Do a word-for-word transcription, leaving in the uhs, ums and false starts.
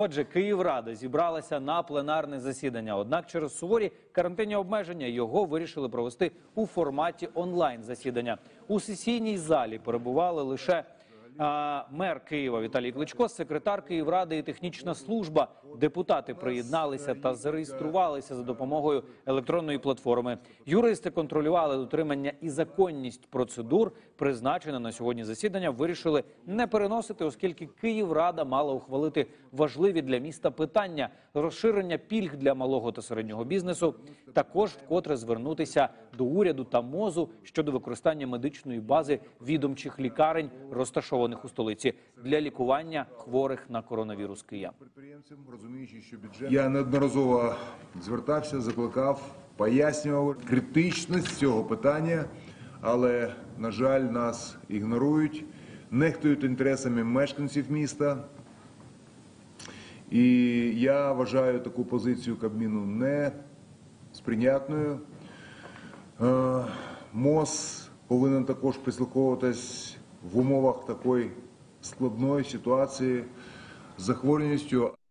Отже, Київрада зібралася на пленарне засідання. Однак через суворі карантинні обмеження його вирішили провести у форматі онлайн-засідання. У сесійній залі перебували лише а, мер Києва Віталій Кличко, секретар Київради і технічна служба. Депутати приєдналися та зареєструвалися за допомогою електронної платформи. Юристи контролювали дотримання і законність процедур. Призначене на сьогодні засідання вирішили не переносити, оскільки Київрада мала ухвалити важливі для міста питання – розширення пільг для малого та середнього бізнесу, також вкотре звернутися до уряду та МОЗу щодо використання медичної бази відомчих лікарень, розташованих у столиці, для лікування хворих на коронавірус киян. Я неодноразово звертався, закликав, пояснював критичність цього питання, але, на жаль, нас ігнорують, нехтують інтересами мешканців міста. І я вважаю таку позицію Кабміну не сприйнятною. МОЗ повинен також прислуховуватись в умовах такої складної ситуації з захворюваністю.